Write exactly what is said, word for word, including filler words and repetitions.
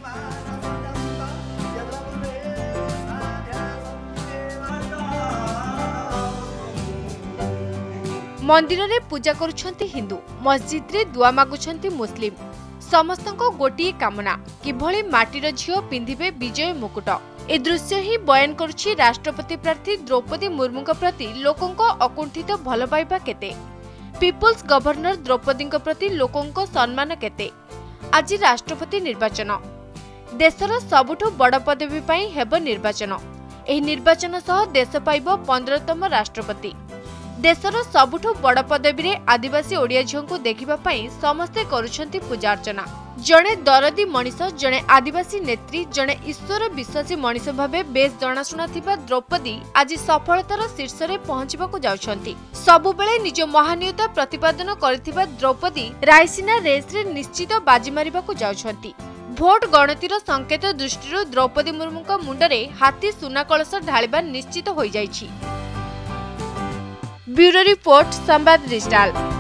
मंदिर रे पूजा करुछंती हिंदू, मस्जिद रे दुआ मागुछंती मुस्लिम। समस्तको गोटिए कामना किभଳି माटीर झियो पिंधिबे विजय मुकुट। ए दृश्य ही बयान करुछि राष्ट्रपति प्रार्थी द्रौपदी मुर्मू प्रति लोकंको अकुंठित भल पाइबा केते, पीपुल्स गवर्नर द्रौपदी प्रति लोकंको सम्मान केते। आज राष्ट्रपति निर्वाचन, देशर सबुठु बड़ पदवी पई हेब निर्वाचन। एही निर्वाचन सह देश पाइबो पंद्रहतम राष्ट्रपति। देशर सबुठु बड़ पदवी रे आदिवासी ओडिया झियों को देखिबा पई समस्ते करुछंती पूजा अर्चना। जणे दरदी मनीष, जणे आदिवासी नेत्री, जणे ईश्वर विश्वासी मनीष भाबे बेस जनाशुना थिबा द्रौपदी आज सफलतार शीर्ष रे पहुंचबाकू जाउछंती। सबु बेले निज महानियता प्रतिपादन करथिबा द्रौपदी रायसीना रेस रे निश्चित बाजी मारिबाकू जाउछंती। भोट गणतिर संकेत दृष्टिରୁ द्रौपदी मुर्मुଙ୍କ मुंडरे हाथी सुना कलश ढालिबा निश्चित होई जाइछि। Bureau report Sambad digital.